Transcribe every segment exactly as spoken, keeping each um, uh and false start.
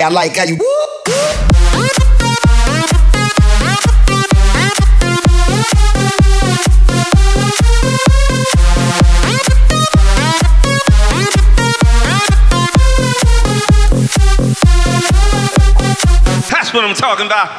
I like how you woo. That's what I'm talking about.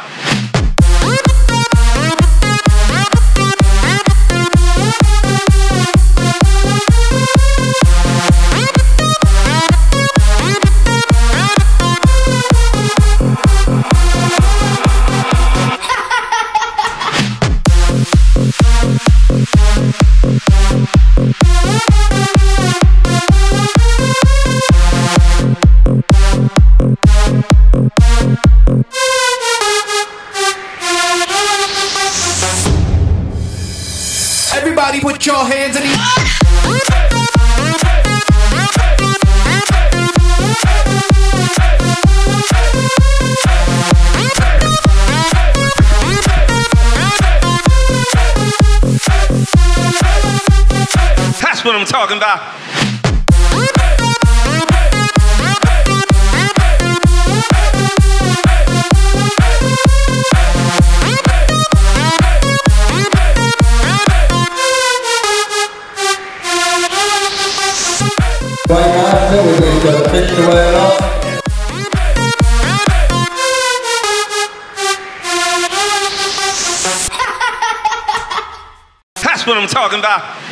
Everybody put your hands in the That's what I'm talking about. Right after, we're going to go fish the whale off. That's what I'm talking about.